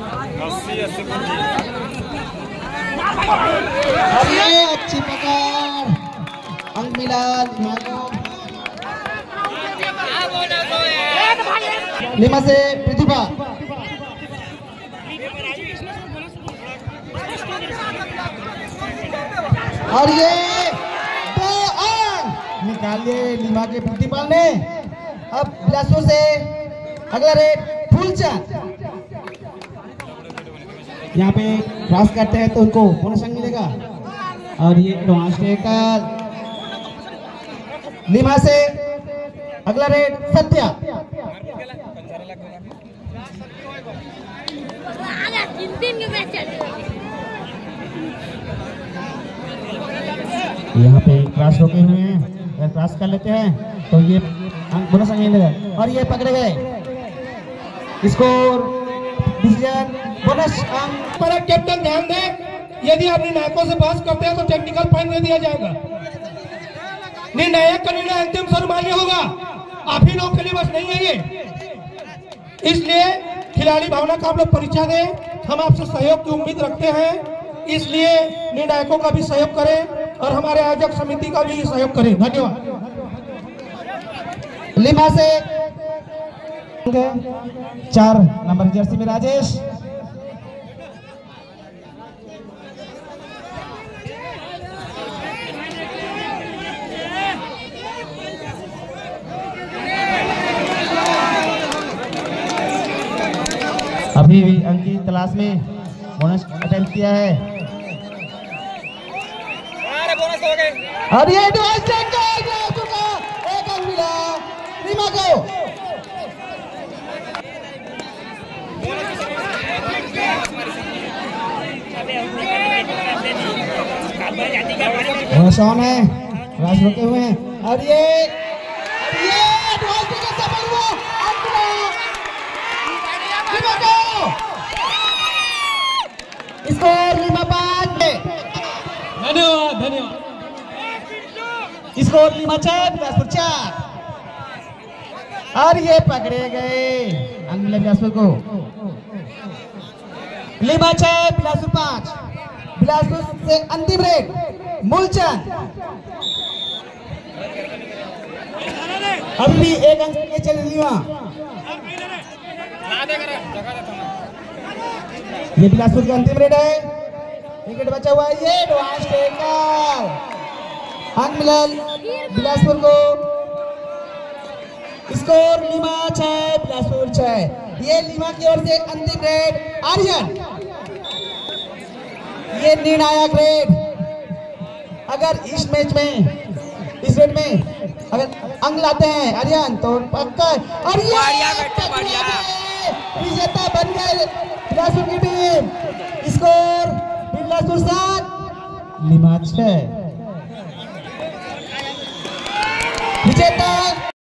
अरे अच्छी पकड़, अंक मिला लिमा को। लिमा से प्रतिभा, और ये 2 अंक निकाल लिए लिमा के प्रतिपाल ने। अब बिलासपुर से अगला रेड फूलचंद, यहाँ पे क्रॉस करते हैं तो उनको बोनस अंक मिलेगा। और ये एडवांस टेकल लिमा से अगला रेड सत्या, यहाँ पे क्रॉस रोके हुए हैं, अगर क्रॉस कर लेते हैं तो ये बोनस अंक मिलेगा। और ये पकड़े गए, स्कोर डिसीजन बोनस अंक पर। कैप्टन ध्यान दें, यदि आप निर्णायकों से बहस करते हैं तो टेक्निकल पॉइंट दे दिया जाएगा। निर्णायक का निर्णय अंतिम सर्वमान्य होगा, आप ही लोग के लिए बस नहीं है ये। इसलिए खिलाड़ी भावना का आप लोग परिचय दें, हम आपसे सहयोग की उम्मीद रखते हैं, इसलिए निर्णायकों का भी सहयोग करें और हमारे आयोजक समिति का भी सहयोग करें। धन्यवाद। लिमा से 4 नंबर जर्सी में राजेश, अभी भी अंक की तलाश में बोनस अटेम्प्ट किया है। और ये एक अंक मिला लिमा को। बोनस ऑन है, राज रोके हुए हैं। और ये सफल हुआ, अंक लिमा को। Score Lima 5। धन्यवाद धन्यवाद। Score Lima 6 Bilaspur 4। और ये पकड़े गए, अंक मिला बिलासपुर को। लिमा 6 बिलासपुर 5। बिलासपुर से अंतिम रेड मूलचंद, अभी भी 1 अंक के चल लिमा। ये बिलासपुर का अंतिम रेड है, विकेट बचा हुआ है। ये एडवांस टेकल, अंक मिला बिलासपुर को। Score Lima 6 Bilaspur 6। ये लिमा की ओर से अंतिम रेड आर्यन, ये निर्णायक रेड। अगर इस मैच में, इस रेड में अगर अंक लाते हैं आर्यन तो पक्का। और विजेता बन गए बिलासपुर की टीम। Score Bilaspur 7 lima 6।